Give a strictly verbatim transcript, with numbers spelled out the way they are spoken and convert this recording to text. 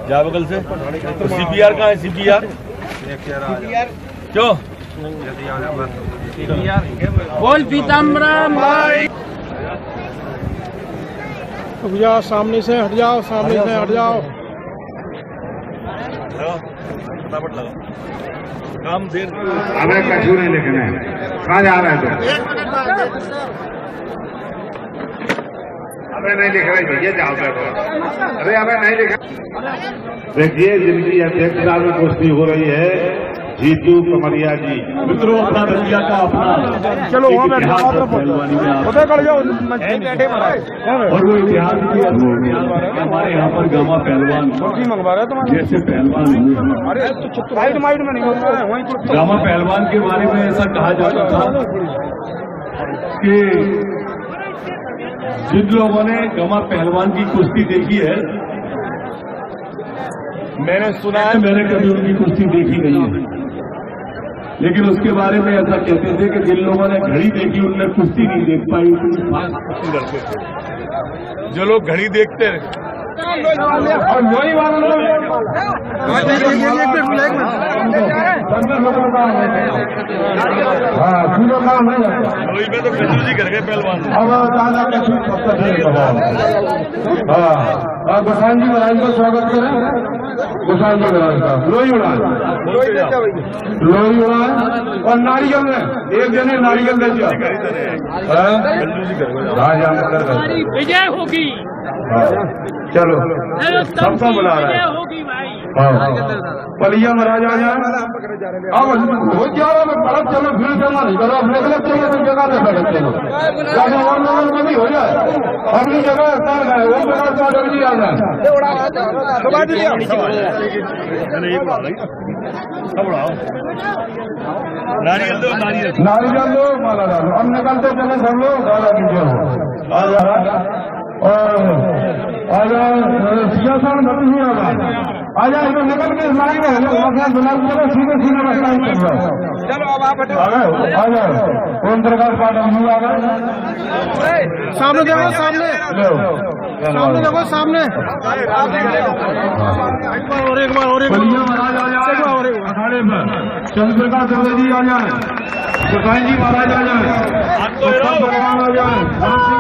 जा बगल से। तो सीपीआर कहाँ है? सीपीआर क्यों बोल पीताम्बरम भाई। भैया सामने से हट जाओ, सामने से हट जाओ। फटाफट लगा काम देर। हमें कछु नहीं लिखना है। कहाँ जा रहे हैं तुम? हमें नहीं लिख रहे भैया, जाओ बैठो। अरे हमें नहीं लिखा। देखिए जिनकी अध्यक्षता में कुश्ती हो रही है, जीतू कमरिया जी। मित्रों, अपना रसिया का अपना चलो वहाँ बैठो, पहलवानी में आप उधर कर जाओ। और वो इतिहास की हमारे यहाँ पर गामा पहलवान मंगवा रहे तुम्हारे जैसे पहलवान हुए। अरे साइड माइड में नहीं होता है वहीं। गामा पहलवान के बारे में ऐसा कहा जाता था कि जिन लोगों ने गामा पहलवान की कुश्ती देखी है, मैंने सुना है, मैंने कभी उनकी कुश्ती देखी नहीं है, लेकिन उसके बारे में ऐसा कहते थे कि जिन लोगों ने घड़ी देखी उनने कुश्ती नहीं देख पाई। जो लोग घड़ी देखते हैं और वही वाला लोग हाँ पूरा काम है। वही में तो खजूर जी कर गए पहलवान। अब दादा का हाँ हाँ गोसाई जी महाराज का स्वागत करें। गोसाई जी महाराज का लोही उड़ान, लोही उड़ान और नारियल में एक जने नारियल दे दिया। विजय होगी। चलो सबको बुला रहे हैं। पलिया महाराज आ जाए। अब हो जाओ बड़ा चलो भीड़ जमा नहीं करो, अपने गलत चलो तो जगह पे खड़े चलो, जगह और लोगों को भी हो जाए। अपनी जगह कर गए वो जगह जल्दी आ जाए। नारियल दो, नारियल नारियल दो, माला डालो। अब निकलते चले सब लोग। दादा की जय हो। आ जाओ आ जाओ सियासन बदल हुआ आ जाए तो निकल के मारेंगे। चलो सीधे सीधे रास्ता चल रहा है। चलो अब आप हटो। आ जाओ आ जाओ ओम प्रकाश पाठक जी आ गए। सामने देखो, सामने सामने देखो, सामने और एक बार और एक बार महाराज आ जाए अखाड़े में। चंद्रप्रकाश चौधरी जी आ जाए। गोसाई जी महाराज आ जाए। भगवान आ जाए।